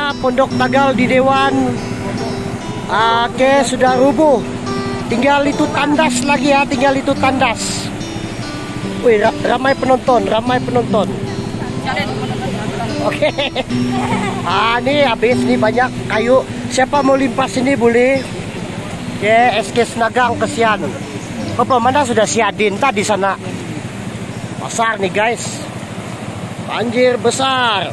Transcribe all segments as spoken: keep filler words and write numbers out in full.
tenda Pondok Tagal di Dewan. Oke, sudah rubuh. Tinggal itu tandas lagi ya, tinggal itu tandas. Wih, ramai penonton, ramai penonton. Oke. Ah, ini habis nih banyak kayu. Siapa mau limpas ini boleh. Oke, S K Senagang kesian. Apa mana sudah Siadin tadi sana. Pasar nih guys. Banjir besar.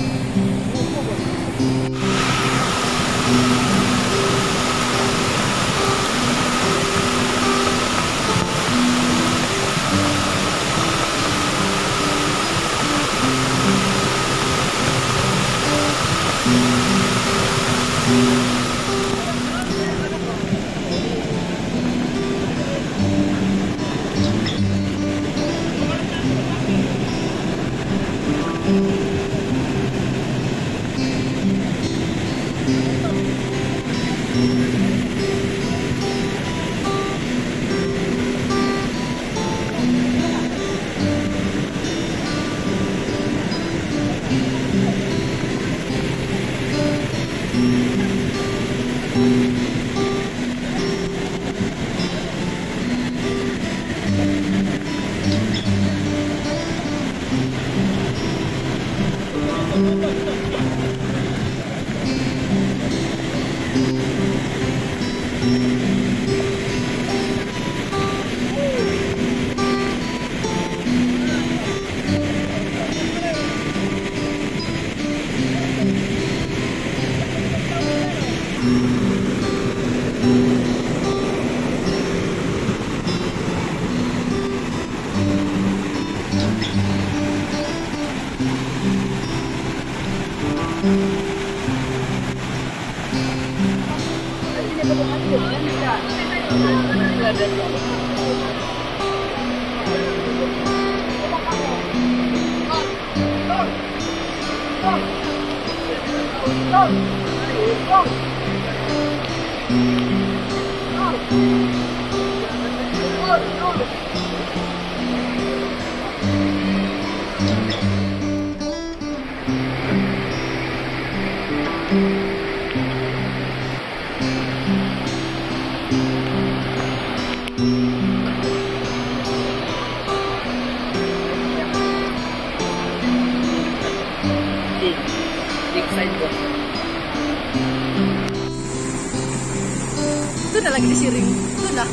Itu udah lagi disiring. Itu udah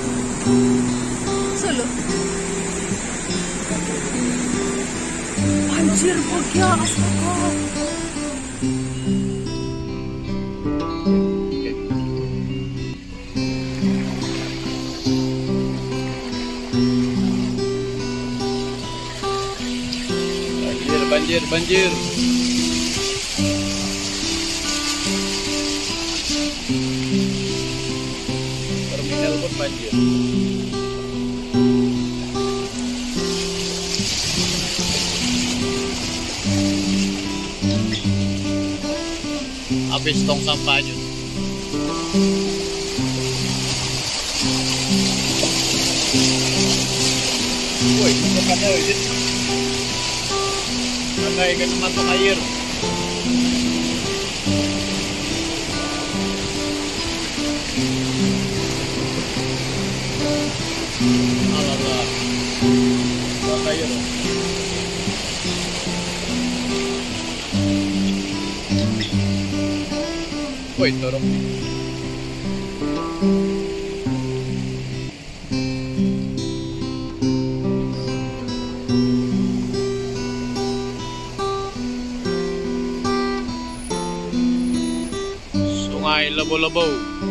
Solo. Anjir, Bagja, astaga. Banjir, banjir, banjir. Terminal pun banjir. Habis tong sampahnya. Woi, tempatnya woi. Ada ikan masuk air. Alah, masuk air. Woi, dorong. Sungai Lebo-Lebo.